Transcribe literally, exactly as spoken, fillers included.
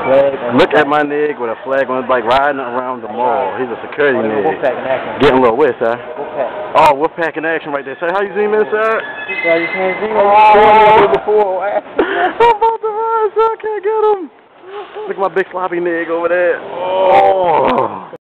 flag. Look at my nigga with a flag on his bike riding around the mall. He's a security oh, nigga. Wolfpack in action. Getting a little wet, sir. Wolfpack. Oh, Wolfpack in action right there. Say, how you zoom in, sir? Yeah, you can't see him. Oh, before. I'm about to run, sir. I can't get him. Look at my big sloppy nigga over there. Oh.